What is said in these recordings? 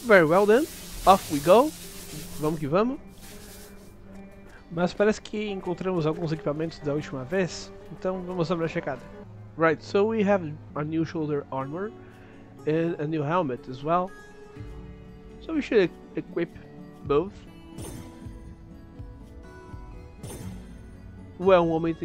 Very well then, off we go. Vamos que vamos. Mas parece que encontramos alguns equipamentos da última vez, então vamos dar uma checada. Right, so we have a new shoulder armor and a new helmet as well. So we should equip both. O elmo aumenta em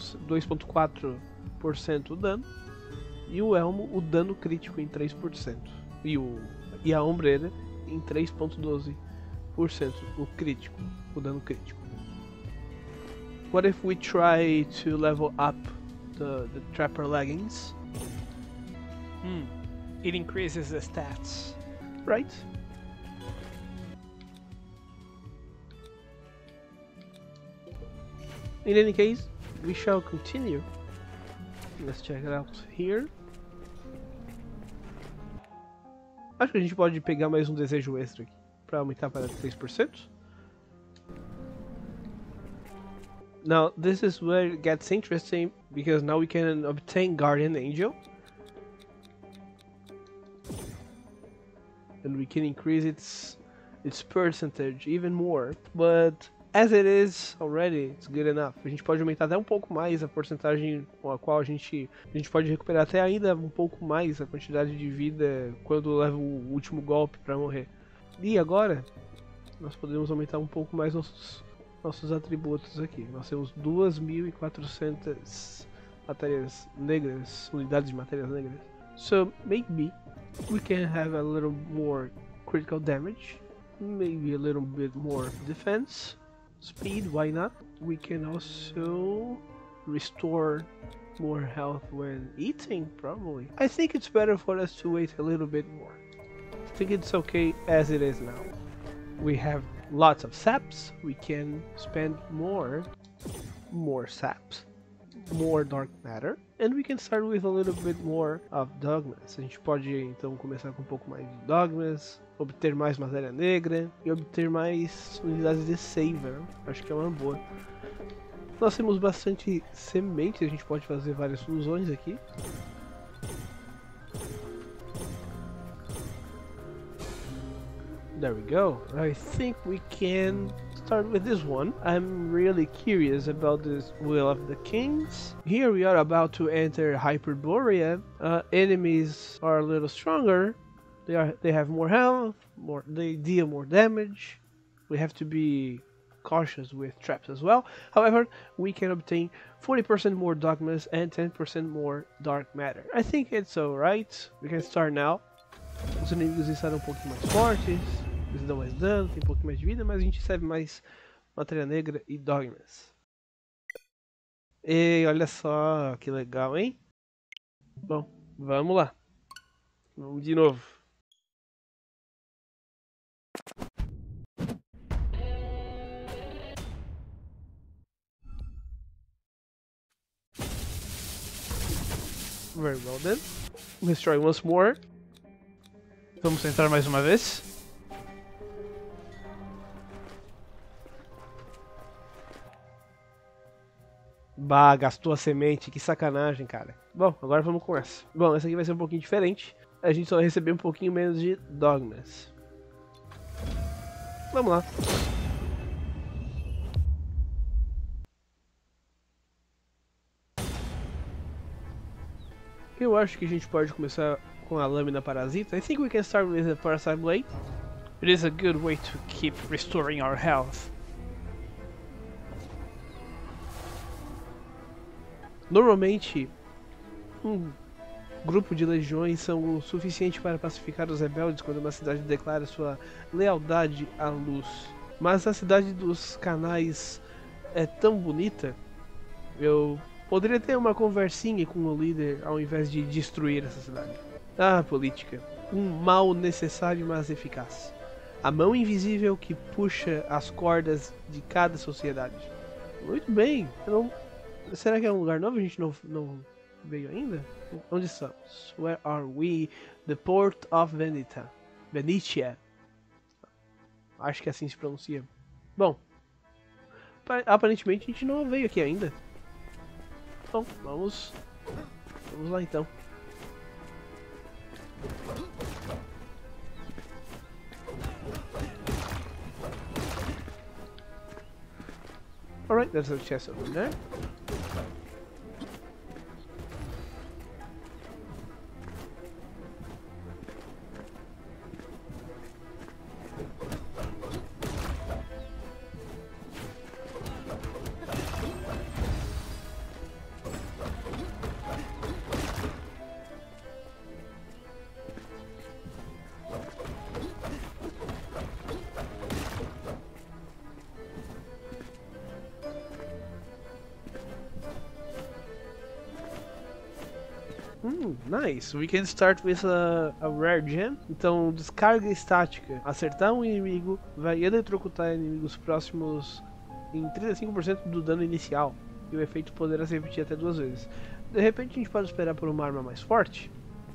2.4% o dano. E o elmo, o dano crítico em 3%. E a ombreira em 3.12% o crítico, o dano crítico. What if we try to level up the Trapper leggings? It increases the stats. Right? In any case, we shall continue. Let's check it out here. Acho que a gente pode pegar mais um desejo extra aqui para aumentar para 3%. Now this is where it gets interesting because now we can obtain Guardian Angel. And we can increase its percentage even more, but as it is already, it's good enough. A gente pode aumentar até um pouco mais a porcentagem com a qual a gente pode recuperar até ainda um pouco mais a quantidade de vida quando leva o último golpe para morrer. E agora, nós podemos aumentar um pouco mais nossos atributos aqui. Nós temos 2.400 matérias negras, unidades de matérias negras. So maybe we can have a little more critical damage, maybe a little bit more defense. Speed, why not? We can also restore more health when eating, probably. I think it's better for us to wait a little bit more. I think it's okay as it is now. We have lots of saps, we can spend more saps, more dark matter, and we can start with a little bit more of dogmas. A gente pode então começar com um pouco mais de dogmas, obter mais matéria negra e obter mais unidades de saver. Acho que é uma boa. Nós temos bastante sementes, a gente pode fazer várias fusões aqui. There we go. I think we can start with this one. I'm really curious about this Will of the Kings. Here we are about to enter Hyperborea. Enemies are a little stronger. They have more health, they deal more damage. We have to be cautious with traps as well. However, we can obtain 40% more dogmas and 10% more dark matter. I think it's alright. We can start now. Os inimigos estarão um pouquinho mais fortes, eles dão mais dano, tem um pouquinho mais de vida, mas a gente recebe mais matéria negra e dogmas. E olha só que legal, hein? Bom, vamos lá. Vamos de novo. Very well then. Let's try once more. Vamos tentar mais uma vez. Bah, gastou a semente, que sacanagem, cara. Bom, agora vamos com essa. Bom, essa aqui vai ser um pouquinho diferente. A gente só vai receber um pouquinho menos de dogmas. Vamos lá. Eu acho que a gente pode começar com a lâmina parasita. I think we can start with the parasite blade. It is a good way to keep restoring our health. Normalmente, um grupo de legiões são o suficiente para pacificar os rebeldes quando uma cidade declara sua lealdade à luz. Mas a cidade dos canais é tão bonita, eu poderia ter uma conversinha com o líder ao invés de destruir essa cidade. Ah, política. Um mal necessário, mas eficaz. A mão invisível que puxa as cordas de cada sociedade. Muito bem. Será que é um lugar novo? A gente não veio ainda? Onde estamos? Where are we? The Port of Venetia. Acho que assim se pronuncia. Bom. Aparentemente a gente não veio aqui ainda. Bom, vamos lá então. Alright, there's a chest over there. Nice, we can start with a rare gem. Então, descarga estática. Acertar um inimigo vai eletrocutar inimigos próximos em 35% do dano inicial. E o efeito poderá se repetir até 2 vezes. De repente a gente pode esperar por uma arma mais forte.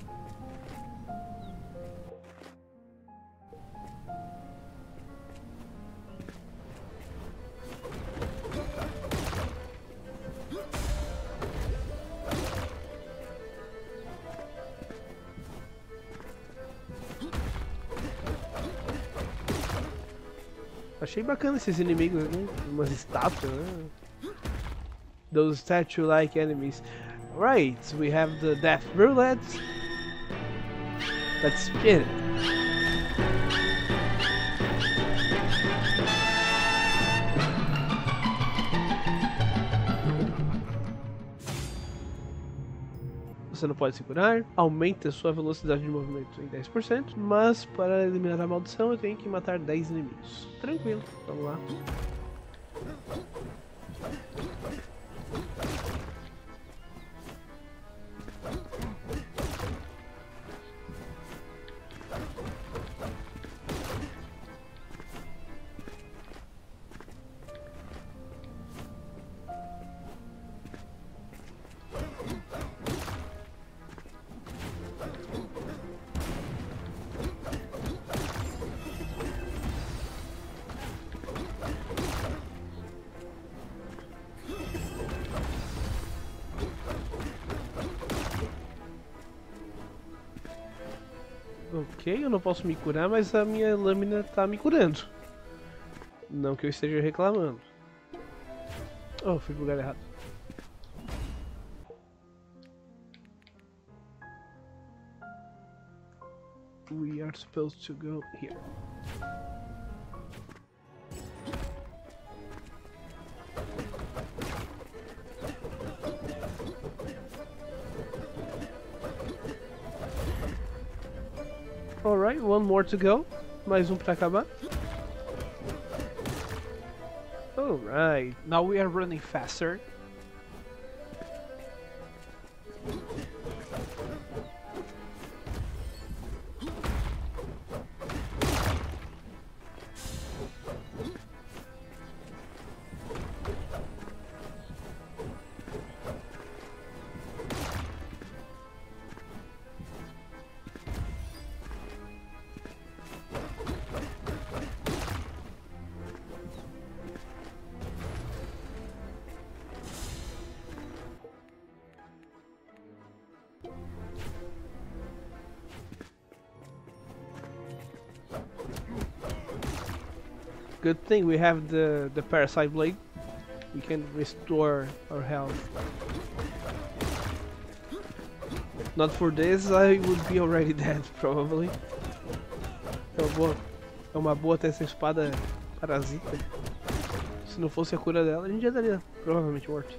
Achei bacana esses inimigos, né? Umas estátuas, né? Those statue-like enemies. Right, we have the Death Roulette. Let's spin it. Você não pode se curar, aumenta sua velocidade de movimento em 10%, mas para eliminar a maldição eu tenho que matar 10 inimigos. Tranquilo, vamos lá. Ok, eu não posso me curar, mas a minha lâmina tá me curando. Não que eu esteja reclamando. Oh, fui pro lugar errado. We are supposed to go here. Alright, one more to go. Mais um pra acabar. Alright. Now we are running faster. Good thing we have the parasite blade. We can restore our health. Not for this, I would be already dead, probably. Então, é uma boa ter essa espada parasita. Se não fosse a cura dela, a gente já estaria provavelmente morto.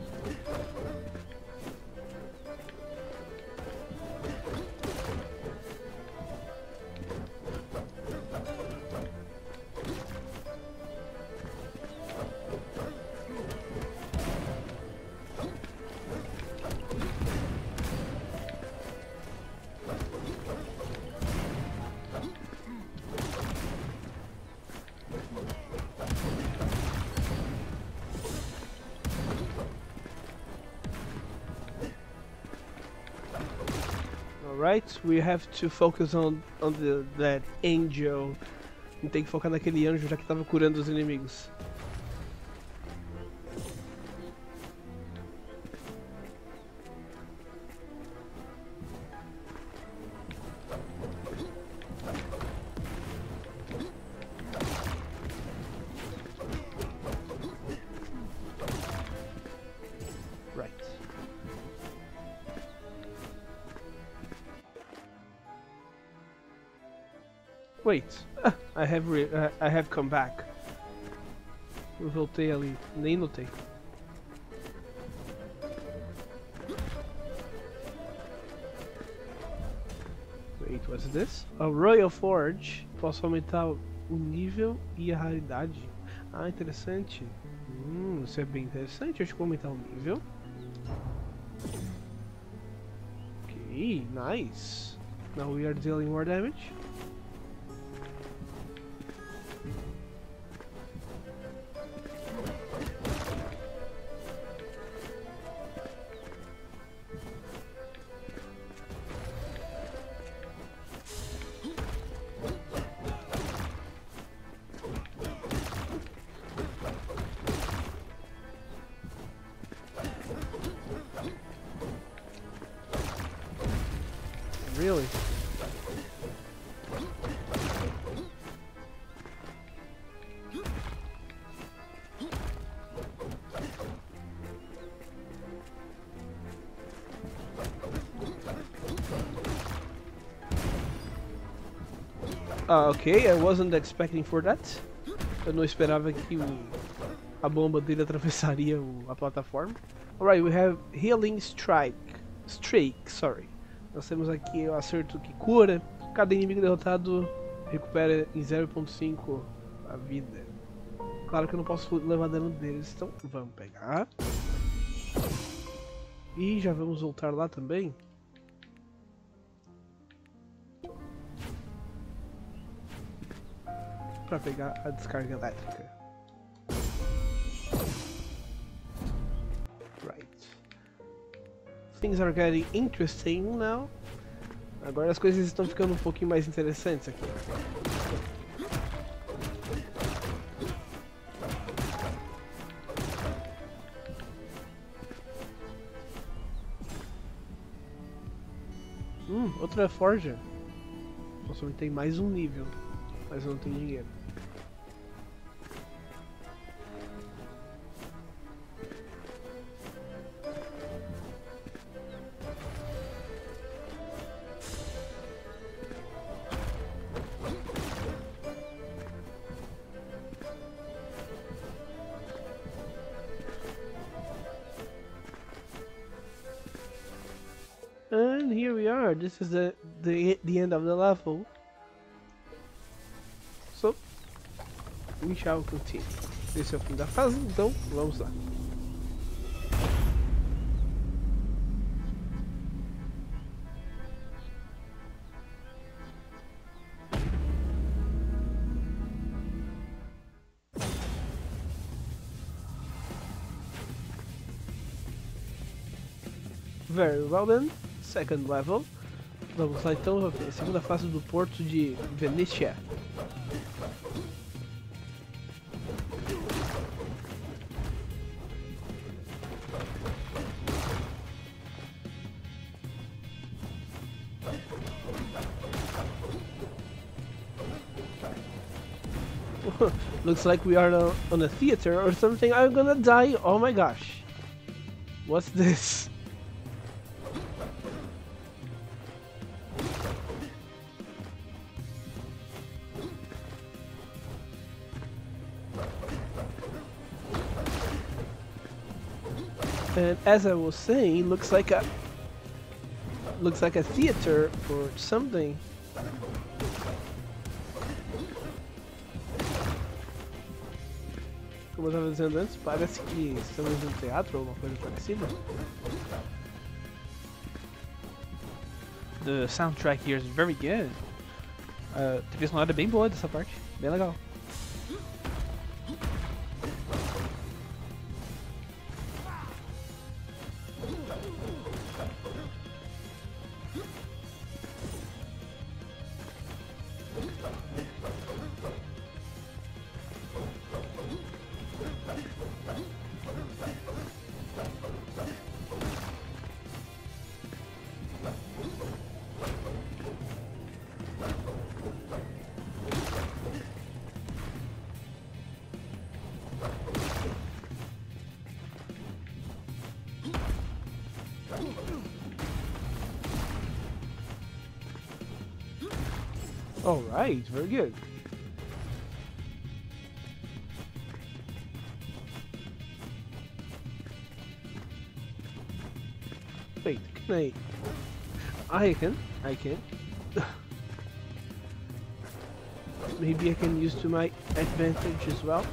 Alright, we have to focus on that angel. Não tem que focar naquele anjo já que tava curando os inimigos. Wait, I have come back. Eu voltei ali, nem notei. Wait, what's this? A Royal Forge. Posso aumentar o nível e a raridade. Ah, interessante. Isso é bem interessante. Acho que vou aumentar o nível. Ok, nice. Now we are dealing more damage. Really? Okay, I wasn't expecting for that. Eu não esperava que a bomba dele atravessaria a plataforma. Alright, we have Healing Streak, sorry. Nós temos aqui o acerto que cura. Cada inimigo derrotado recupera em 0.5 a vida. Claro que eu não posso levar dano deles, então vamos pegar. E já vamos voltar lá também. Para pegar a descarga elétrica. Right. Things are getting interesting now. Agora as coisas estão ficando um pouquinho mais interessantes aqui. Outra forja. Nossa, tem mais um nível, mas eu não tenho dinheiro. And here we are. This is the end of the level. So we shall continue. Esse é o fim da fase, então vamos lá. Very well then. Second level. Vamos lá então, segunda fase do porto de Venetia. Looks like we are on a theater or something. I'm gonna die. Oh my gosh. What's this? And as I was saying, looks like a theater or something. Como eu estava dizendo antes, parece que estamos em um teatro ou alguma coisa parecida. The soundtrack here is very good. A trilha sonora é bem boa dessa parte, bem legal. Alright, very good. Wait, can I can. Maybe I can use to my advantage as well.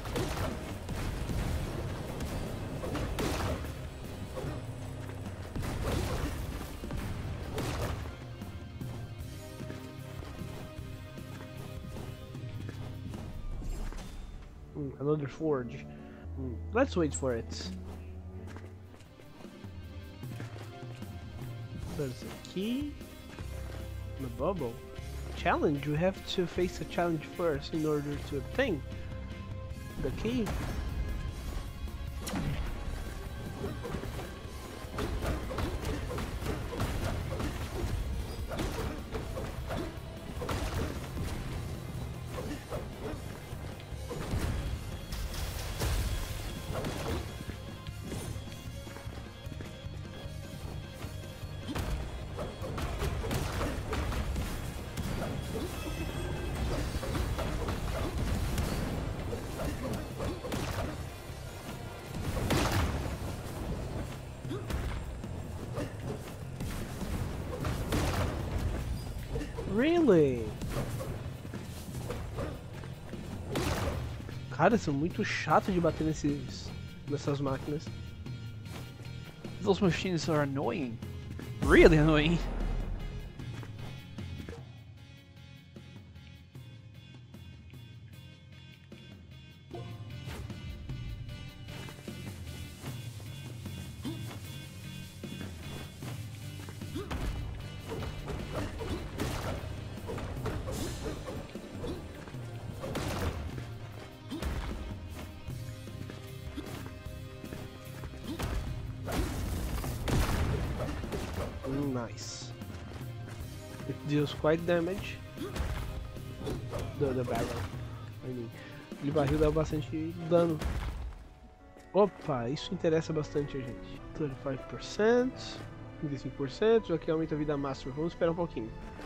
Another forge. Let's wait for it. There's a key. The bubble. Challenge. You have to face a challenge first in order to obtain the key. Really? Cara, são muito chato de bater nessas máquinas. Those machines are annoying. Really annoying. Nice. It deals quite damage. The barrel. I mean, aquele barril dá bastante dano. Opa, isso interessa bastante a gente. 35%, 35%, aqui aumenta a vida máxima. Vamos esperar um pouquinho.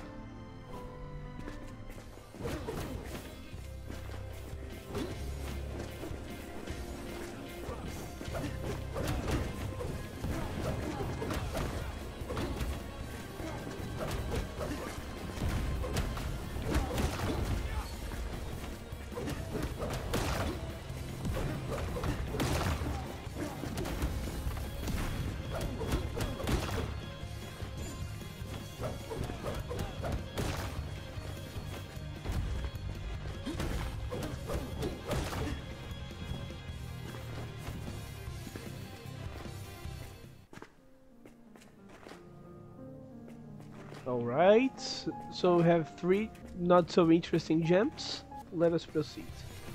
Alright, so we have 3 not so interesting gems. Let us proceed.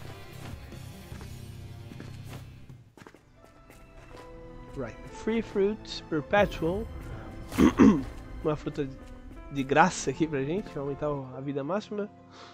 Right, free fruit perpetual. Uma fruta de graça aqui pra gente, aumentar a vida máxima.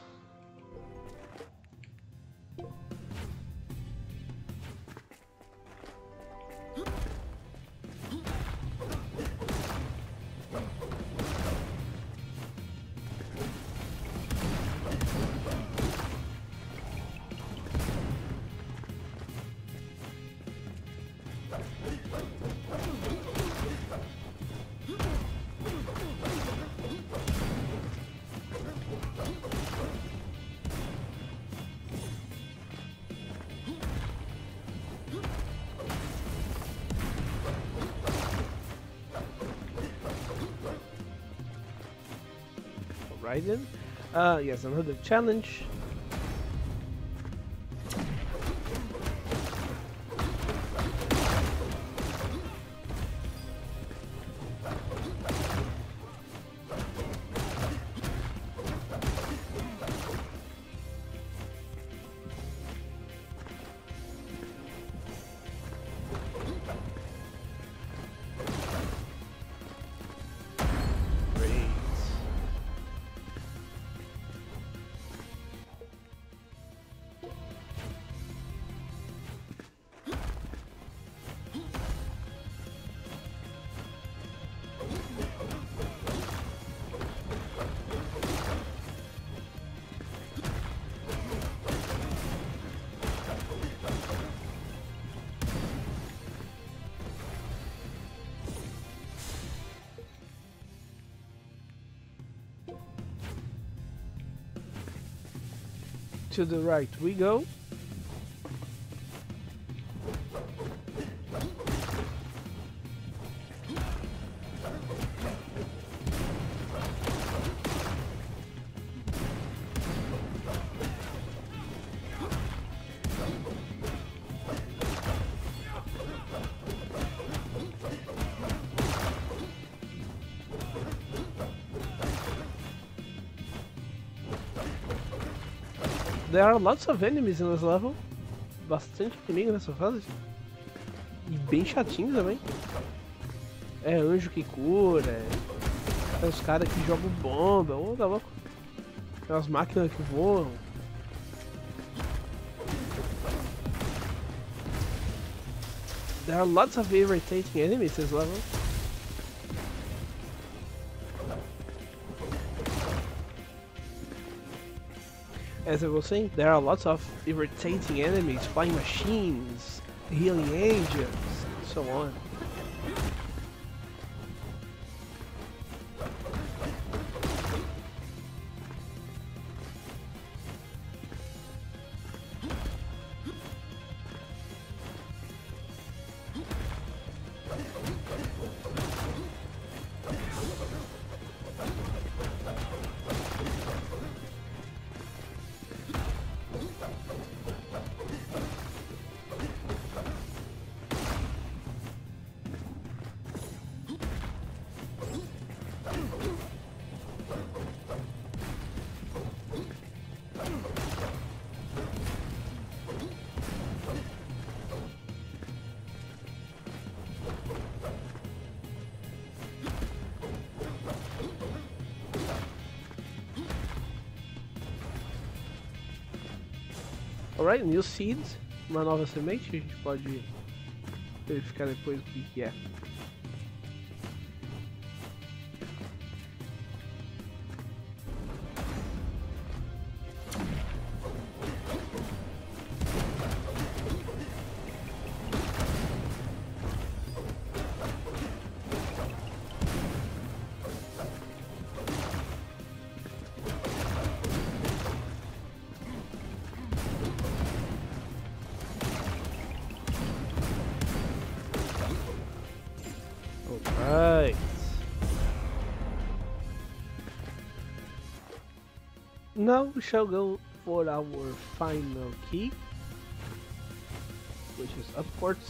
Right then. Yes, another challenge. to the right we go. There are lots of enemies in this level. Bastante inimigo nessa fase. E bem chatinho também. É anjo que cura. É os caras que jogam bomba. Ô, tá louco. É as máquinas que voam. There are lots of irritating enemies in this level. As I was saying, there are lots of irritating enemies, flying machines, healing angels, and so on. Alright, new seeds, uma nova semente, a gente pode verificar depois o que é. Alright. Now we shall go for our final key, which is upwards.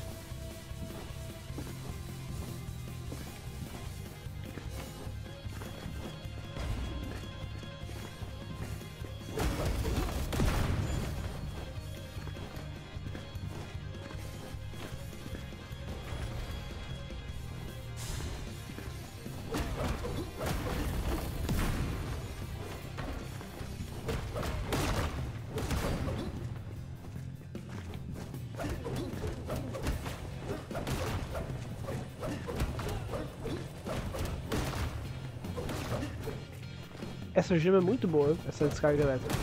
Essa gema é muito boa, essa descarga elétrica.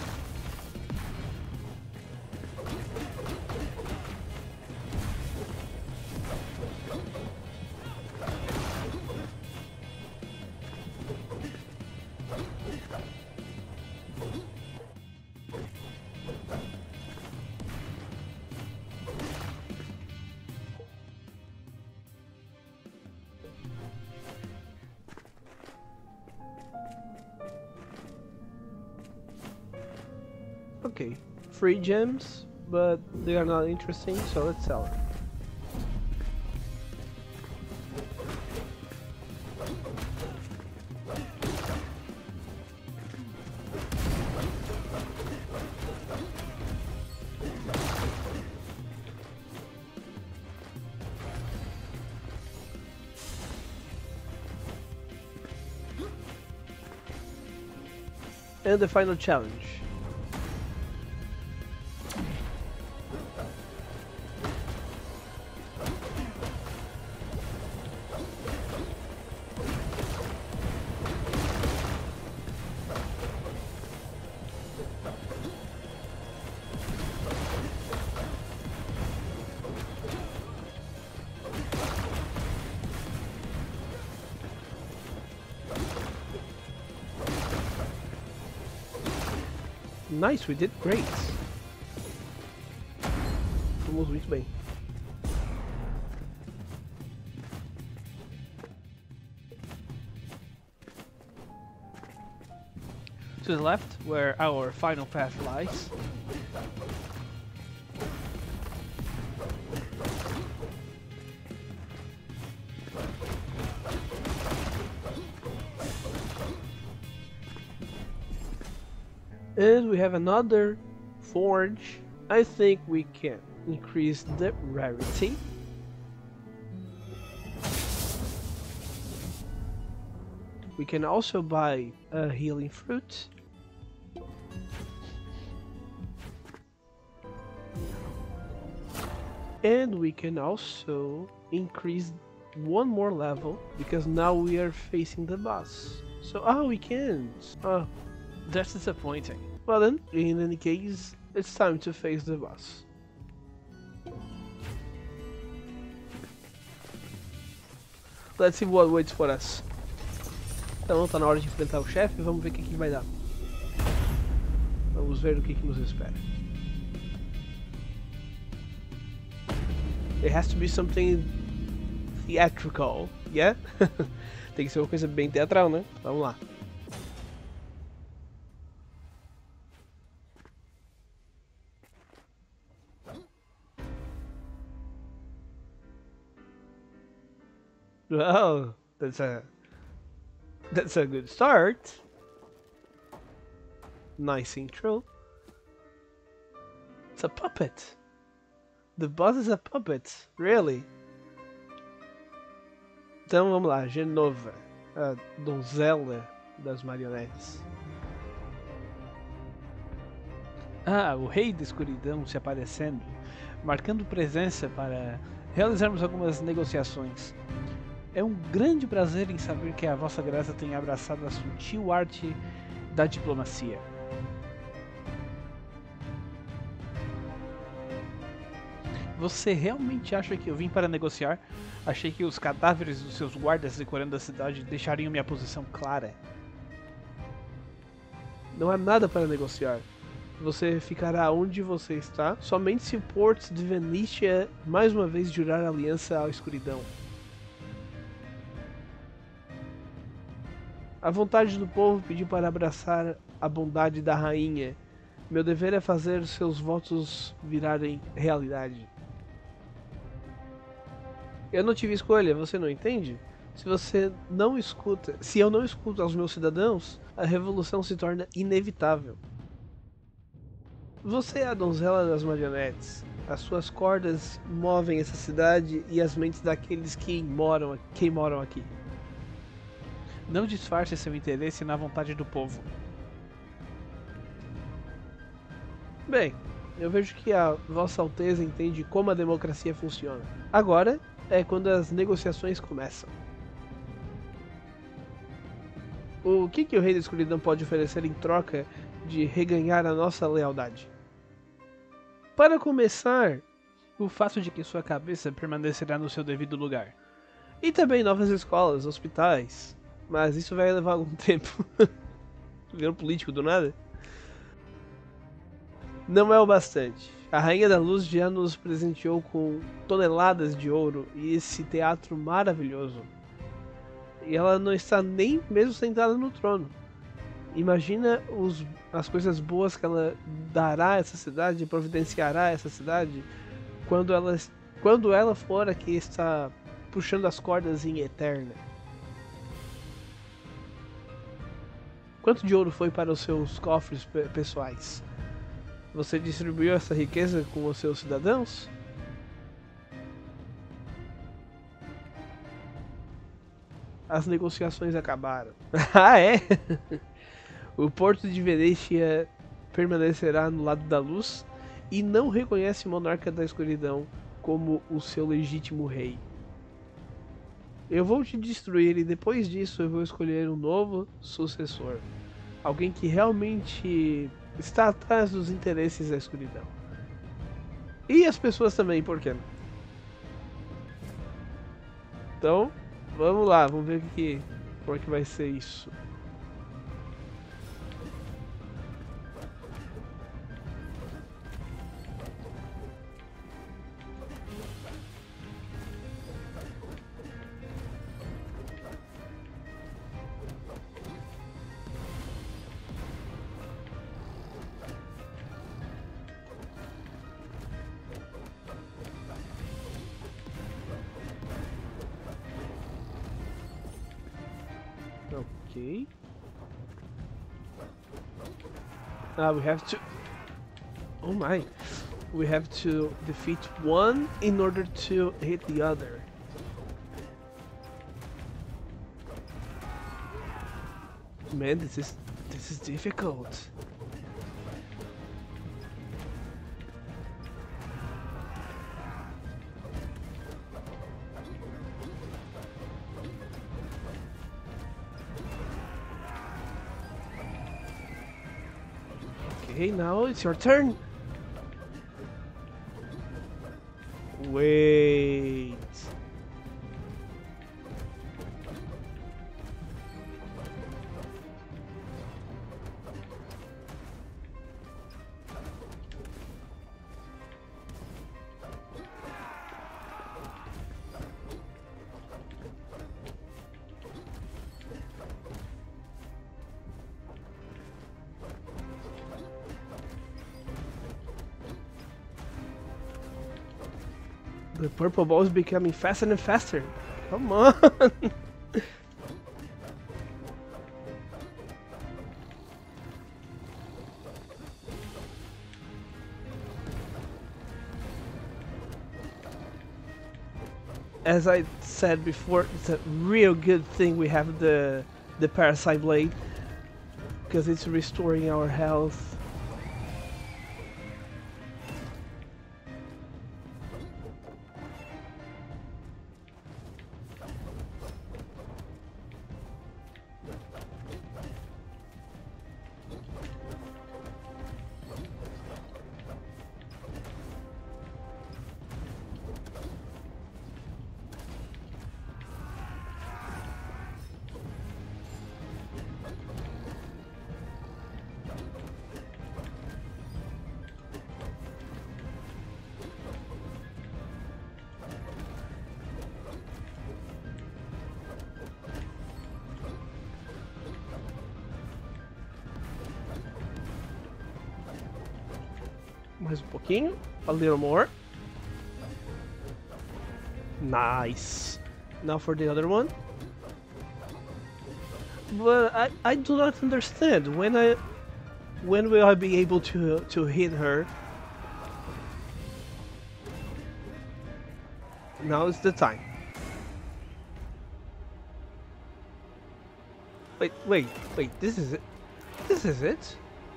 Okay, free gems, but they are not interesting, so let's sell them. And the final challenge. Nice, we did great. Fomos muito bem. To the left, where our final path lies. And we have another forge. I think we can increase the rarity. We can also buy a healing fruit. And we can also increase one more level because now we are facing the boss. So, we can't. That's disappointing. Well then, in any case, it's time to face the boss. Let's see what waits for us. Então, tá na hora de enfrentar o chefe, vamos ver o que vai dar. Vamos ver o que nos espera. It has to be something theatrical, yeah? Tem que ser uma coisa bem teatral, né? Vamos lá. Well, that's a good start. Nice intro. It's a puppet. The boss is a puppet, really. Então vamos lá, Genova, a donzela das marionetes. O Rei da Escuridão se aparecendo, marcando presença para realizarmos algumas negociações. É um grande prazer em saber que a vossa graça tem abraçado a sutil arte da diplomacia. Você realmente acha que eu vim para negociar? Achei que os cadáveres dos seus guardas decorando a cidade deixariam minha posição clara. Não há nada para negociar. Você ficará onde você está, somente se o Porto de Venícia mais uma vez jurar aliança à escuridão. A vontade do povo pediu para abraçar a bondade da rainha. Meu dever é fazer seus votos virarem realidade. Eu não tive escolha, você não entende? Se eu não escuto aos meus cidadãos, a revolução se torna inevitável. Você é a donzela das marionetes. As suas cordas movem essa cidade e as mentes daqueles que moram aqui. Não disfarce seu interesse na vontade do povo. Bem, eu vejo que a Vossa Alteza entende como a democracia funciona. Agora é quando as negociações começam. O que o Rei da Escuridão pode oferecer em troca de reganhar a nossa lealdade? Para começar, o fato de que sua cabeça permanecerá no seu devido lugar. E também novas escolas, hospitais. Mas isso vai levar algum tempo. Virou político do nada? Não é o bastante. A Rainha da Luz já nos presenteou com toneladas de ouro e esse teatro maravilhoso. E ela não está nem mesmo sentada no trono. Imagina as coisas boas que ela dará a essa cidade, providenciará a essa cidade, quando ela for a que está puxando as cordas em Eterna. Quanto de ouro foi para os seus cofres pessoais? Você distribuiu essa riqueza com os seus cidadãos? As negociações acabaram. Ah, é? O Porto de Venícia permanecerá no lado da luz e não reconhece o monarca da escuridão como o seu legítimo rei. Eu vou te destruir e depois disso eu vou escolher um novo sucessor. Alguém que realmente está atrás dos interesses da escuridão. E as pessoas também, por quê? Então, vamos lá, vamos ver como é que vai ser isso. Okay. We have to... Oh my. We have to defeat one in order to hit the other. Man, this is difficult. Okay, now it's your turn. Wait. The purple ball is becoming faster and faster. Come on. As I said before, it's a real good thing we have the Parasite Blade, because it's restoring our health. Mais um pouquinho, a little more. Nice. Now for the other one. But I do not understand when will I be able to hit her? Now is the time. Wait, this is it. This is it.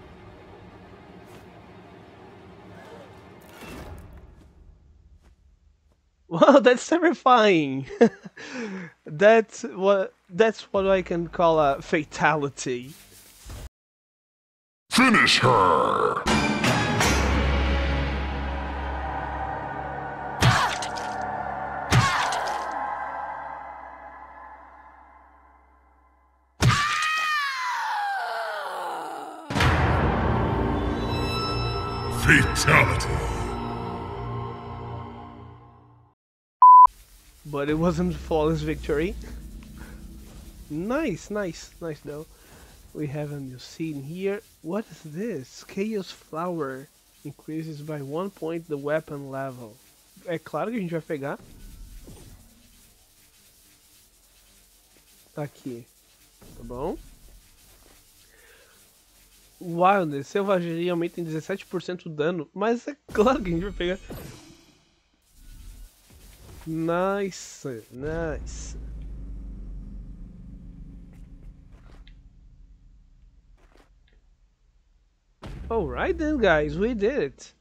Wow, that's terrifying. That's what I can call a fatality. Finish her! Fatality. But it wasn't flawless victory. Nice though. We have a new scene here. What is this? Chaos Flower increases by 1 point the weapon level. É claro que a gente vai pegar. Aqui. Tá bom? Wildness, selvageria aumenta em 17% o dano, mas é claro que a gente vai pegar. Nice. Alright then guys, we did it.